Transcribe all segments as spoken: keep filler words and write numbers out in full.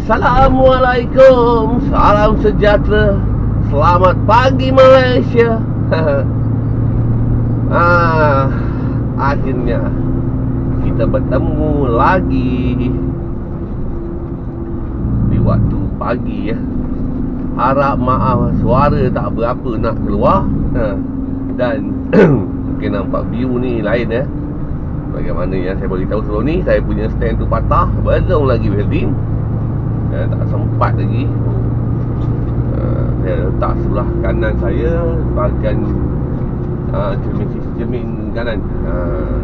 Assalamualaikum, salam sejahtera, selamat pagi Malaysia. ah, Akhirnya kita bertemu lagi di waktu pagi ya. Harap maaf suara tak berapa nak keluar, ha. Dan mungkin nampak view ni lain ya. Bagaimana yang saya beritahu sebelum ni, saya punya stand tu patah, belum lagi welding, ya, tak sempat lagi. uh, Saya letak sebelah kanan saya, bahagian uh, cermin sisi cermin kanan. uh,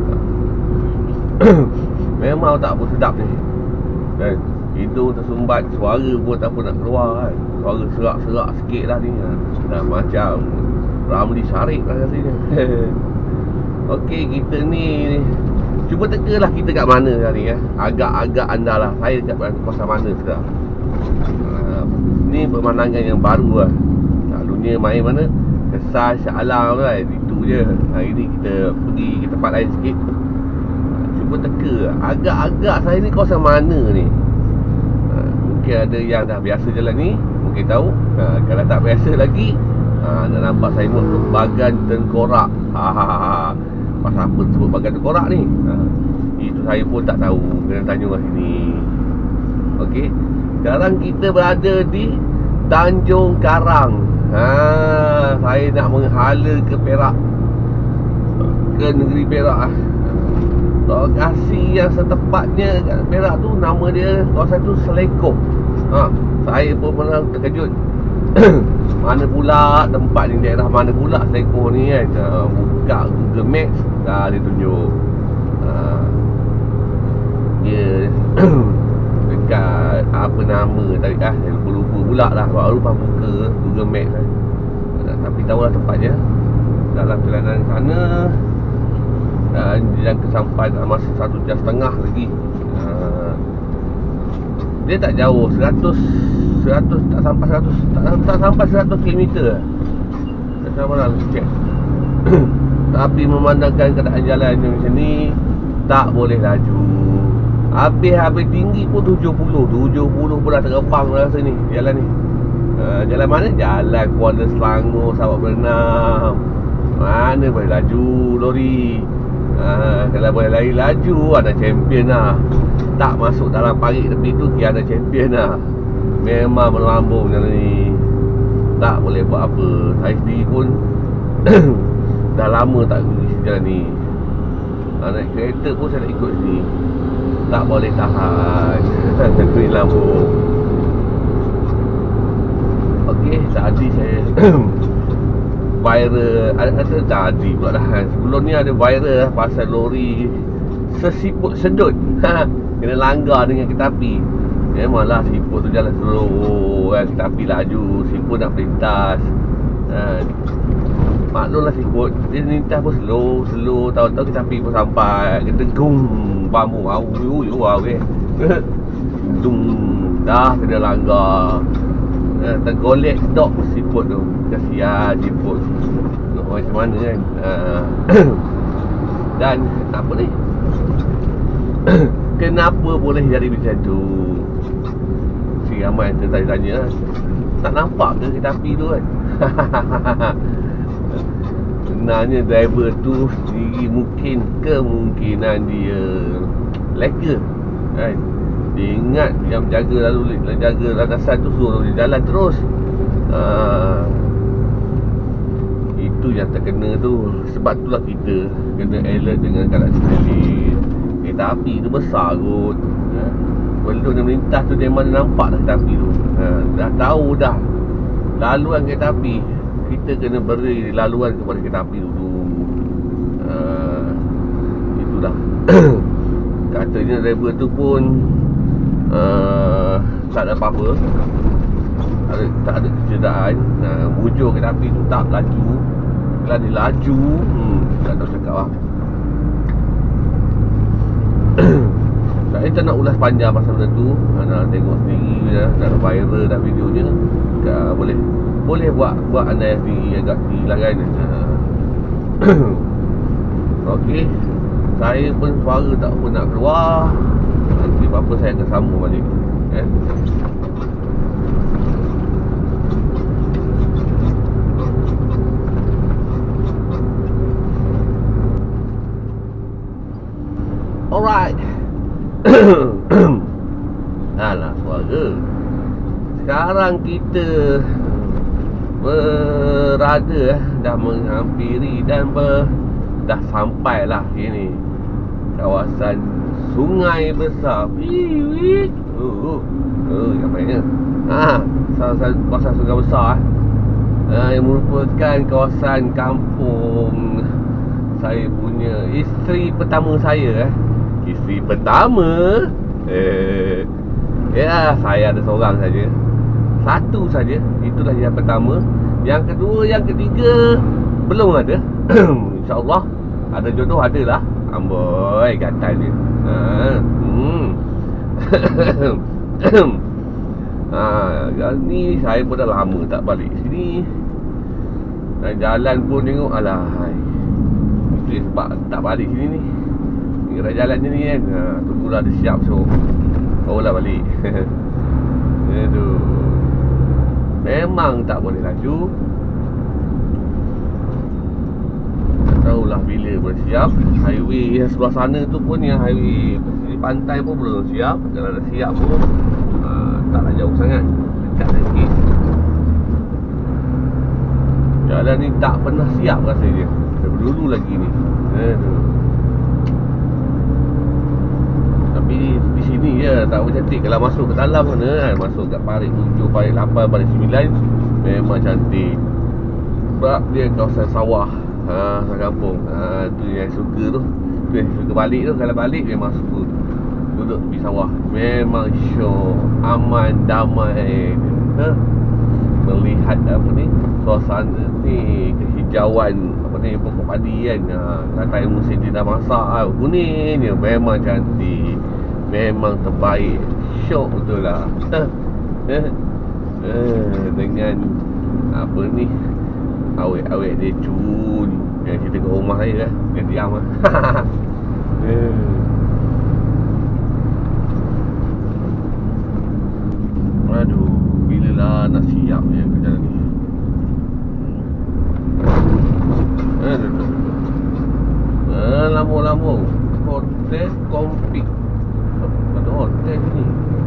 Memang tak pun sedap ni kan? Hidung tersumbat, suara pun tak pun nak keluar kan? Suara serak-serak sikit lah ni, dah macam Ramli Syarif lah rasanya. Okey, kita ni cuba teka lah kita kat mana sekarang ni ya. Agak-agak anda lah, saya kat kawasan mana sekarang. uh, Ni pemandangan yang baru lah. Selalunya main mana, Kesas, Shah Alam kan, itu je. Hari ni kita pergi ke tempat lain sikit. uh, Cuba teka agak-agak saya ni kawasan mana ni. uh, Mungkin ada yang dah biasa jalan ni, mungkin tahu. uh, Kalau tak biasa lagi, uh, nak nampak saya buat bagan tengkorak. Hahaha. Pasal apa sebut bagan tengkorak ni? Ha, itu saya pun tak tahu. Kena tanya kat sini. Okey. Sekarang kita berada di Tanjung Karang. Ha, saya nak menghala ke Perak, ke negeri Perak. Lokasi yang setepatnya kat Perak tu, nama dia, kawasan tu Selekop. Ha, saya pun pernah terkejut. Mana pula tempat ni, daerah mana pula Selekop ni kan. uh, Buka Google Maps, dah dia tunjuk uh, dia dekat apa nama tadi, ah saya lupa-lupa pula lah. Baru lepas buka Google Maps kan. uh, Tapi tahulah tempatnya dalam perjalanan sana. Dan yang kesampai dalam masa satu jam setengah lagi. uh, Dia tak jauh, seratus seratus tak sampai seratus, tak, tak sampai seratus kilometer. Tak sampai lah cek. Tapi memandangkan keadaan jalan macam ni, tak boleh laju. Habis-habis tinggi pun tujuh puluh tujuh puluh pun dah terkepang rasa ni jalan ni. uh, Jalan mana? Jalan Kuala Selangor, Sabak Bernam. Mana boleh laju lori. uh, Kalau boleh lari laju, ada champion lah. Tak masuk dalam parit tepi tu, dia ada champion lah. Memang melambung jalan ni, tak boleh buat apa. Saya sendiri pun dah lama tak pergi jalan ni. ha, Naik kereta pun saya nak ikut sini, tak boleh tahan. Kering lambung. Okey, tadi saya viral, ada, ada tadi pula dah. Sebelum ni ada viral pasal lori sesiput sedut. Kena langgar dengan kereta api. Memanglah siput tu jalan slow kan, kereta api laju, siput nak melintas. ha, Maklumlah siput, dia melintas pun slow, slow. Tahu-tahu kereta api pun sampai, kena gung, bambu, au, ui, ui, ui. Dung, dah kena langgar. ha, Tergolek dok siput tu. Kasihan siput. Nak macam mana kan. ha. Dan apa ni, kenapa boleh jadi macam tu? Si ramai yang tanya-tanya lah, tak nampak ke kereta api tu kan? Sebenarnya driver tu sendiri mungkin kemungkinan dia leka kan? Dia ingat yang jaga lalu jaga landasan tu, suruh dia jalan terus. ha, Itu yang terkena tu. Sebab itulah kita kena alert dengan keadaan sekeliling. Kereta api tu besar kot. ha? Belum dia melintas tu, dia mana nampak dah kereta api tu. ha, Dah tahu dah laluan kereta api, kita kena beri laluan kepada kereta api dulu. ha, Itu dah. Katanya driver tu pun uh, tak ada apa-apa, ada, tak ada kecederaan. uh, Bujur kereta api tu tak laju. Kalau dia laju, hmm, tak tahu cakap lah. Saya tak nak ulas panjang pasal benda tu. Anda tengok sendiri dah, dah viral dah videonya. Ka, boleh boleh buat buat anda sendiri agak hilang kan. Okey, saya pun suara tak pun nak keluar. Nanti apa-apa saya akan sambung balik. eh. Alright. Alah suara. Sekarang kita berada eh, dah menghampiri dan ber, dah sampailah sini kawasan Sungai Besar. Wih, wih. Oh, oh, oh, yang baiknya. Ha, kawasan kawasan Sungai Besar eh. Ha, yang merupakan kawasan kampung saya punya isteri pertama saya eh. Isteri pertama eh, ya, saya ada seorang saja. Satu saja. Itulah yang pertama. Yang kedua, yang ketiga belum ada. InsyaAllah ada jodoh, adalah. Amboi, gatal dia. Ha, hmm. Ha, ni saya pun dah lama tak balik sini. Dan jalan pun tengok, alah, itu sebab tak balik sini ni. Kira jalan je ni kan. Ha, tunggulah dia siap, so barulah balik. Aduh, memang tak boleh laju. Tak tahulah bila boleh siap. Highway yang sebelah sana tu pun, yang highway di pantai pun belum siap. Kalau dah siap pun uh, taklah jauh sangat, dekat sikit. Jalan ni tak pernah siap rasanya. Dari dulu lagi ni. Aduh. Tapi di sini je tak cantik. Kalau masuk ke dalam sana kan, masuk kat parit tujuh, parit lapan, parit sembilan, memang cantik. Sebab dia kawasan sawah. Ha, sawah kampung. Ha, tu yang suka tu. Tu yang suka balik tu. Kalau balik memang suka duduk tepi sawah. Memang syok, aman, damai. Ha? Melihat apa ni, suasana ni, kehijauan apa ni, pokok padi kan. Ha, time musim dia dah masak ha, kuning je. Memang cantik, memang terbaik. Syok betul lah. eh, eh, Dengan apa ni, awet-awet dia cun yang cerita kat rumah saya lah. Dia diam lah. eh. Aduh, bila lah nak siap je ke jalan ni. Aduh, aduh. Lama-lama hotel kompik. Ada hotel ni.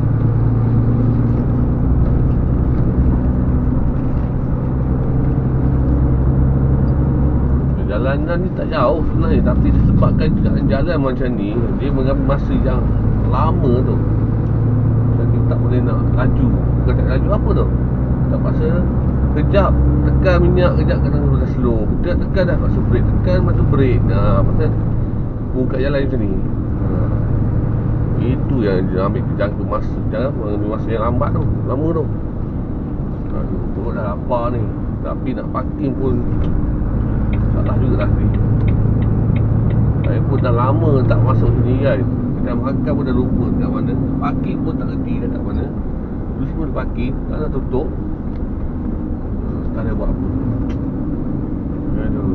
Jalanan ni tak jauh sebenarnya, tapi disebabkan jalan macam ni, dia mengambil masa yang lama tu. Jadi tak boleh nak laju. Bukan tak laju apa tu, tak paksa. Kejap tekan minyak, kejap kena dah slow. Kejap tekan dah paksa break, tekan lepas tu break. Nah, pasal buka jalan macam ni. Nah, itu yang dia ambil jangka masa. Jangan mengambil masa yang lambat tu, lama tu. Aduh, perut dah lapar ni. Tapi nak parking pun salah juga lah ni. Saya pun dah lama tak masuk sini kan. Kedai makan pun dah lupa kat mana. Parking pun tak kerti dah kat mana. Dulu semua dia parking, tak nak tutup. Tak ada buat apa. Aduh.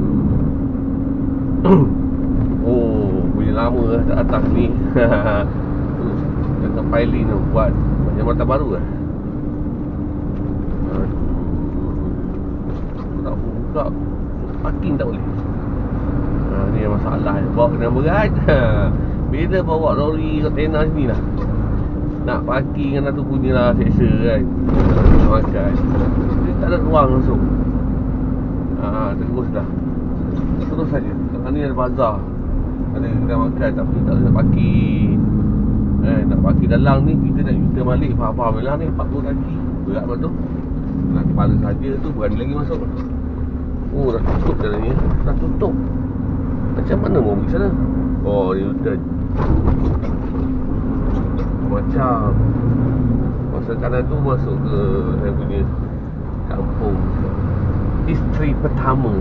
Oh, punya lama lah tak datang ni. Dekat piling tu buat macam mata baru lah. Aduh, tak buka, parking tak boleh. Ha, ni yang masalah. Bawa kena berat. Bila bawa lori kontena sini lah, nak parking kan tu punya lah seksa kan. Nak makan, dia tak ada ruang langsung. Ha, terus dah. Terus saja. Kat ni ada bazar, ada kedai makan, tapi tak boleh nak parking. Eh, nak parking dalam ni, kita nak kita balik faham-faham lah ni, empat puluh kaki. Berat apa tu? Nak kepala saja tu, berani lagi masuk. Oh, dah tutup jalan ni. Dah tutup. Macam mana mau pergi sana? Oh, ni U-turn. Macam masa kanan tu masuk ke saya punya kampung isteri pertama.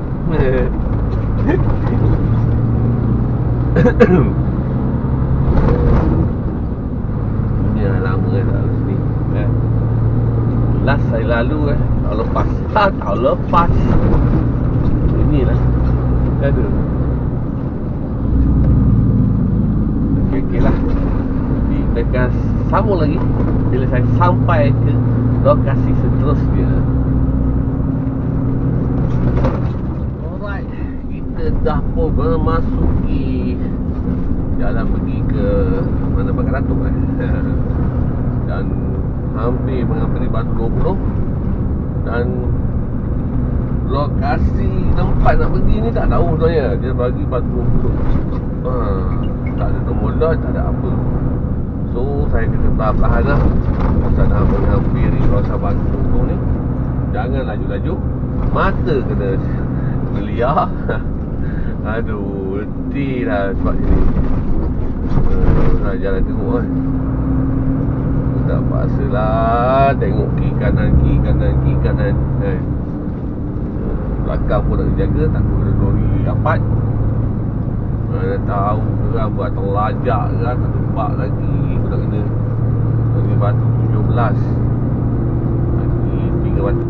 Ni dah lama kan tak lalu sini eh. Last saya lalu eh, tahun lepas. Ha, tahun lepas. Inilah. Aduh. Okey, okey lah. Kita akan sambung lagi bila saya sampai ke lokasi seterusnya. Alright, kita dah pun memasuki jalan pergi ke mana Bakar Datuk eh. Dan hampir menghampiri Batu dua puluh. Dan lokasi tempat nak pergi ni tak tahu sebenarnya. Dia bagi Batu dua puluh. ha, Tak ada nombor lot, tak ada apa. So saya kena perlahan-lahan lah. Pasal dah menghampiri kawasan Batu dua puluh ni, jangan laju-laju, mata kena meliar. Aduh, letih lah sebab ni. uh, Jalan tengok kan, tak paksa lah. Tengok kiri kanan, kiri kanan, kiri kanan eh. Belakang pun nak dijaga, takut ada lori rapat. Mana tahu ke kan, buat terlajak ke kan, tak tebak lagi. Aku tak kena lagi Batu tujuh belas, lagi tiga batu.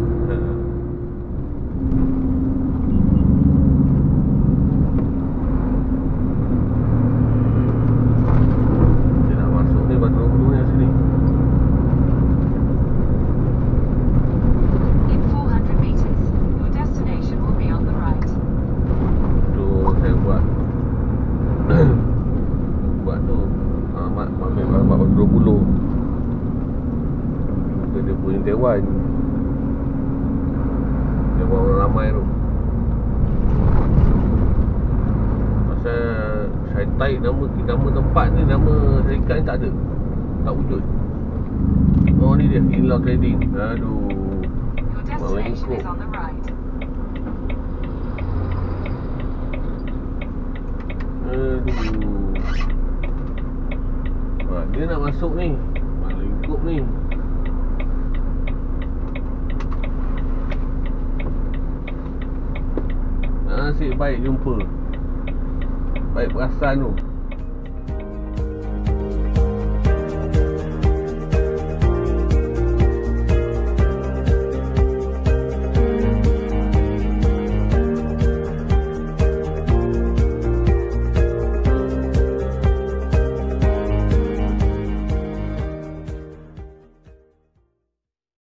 Dia nak masuk ni Batu dua puluh ni sini. In four hundred meters, your destination will be on the right. Tu saya buat buat tu Ahmad Mahmud Ahmad Batu dua puluh. Dia punya dewan, dia bawa orang ramai tu. Pasal saya type nama, nama tempat ni, nama syarikat ni tak ada, tak wujud. Oh ni dia, In-Law Trading. Aduh, Your destination is on the right. Aduh. Ha, dia nak masuk ni, mana lingkup ni. Nasib baik jumpa, baik perasan tu.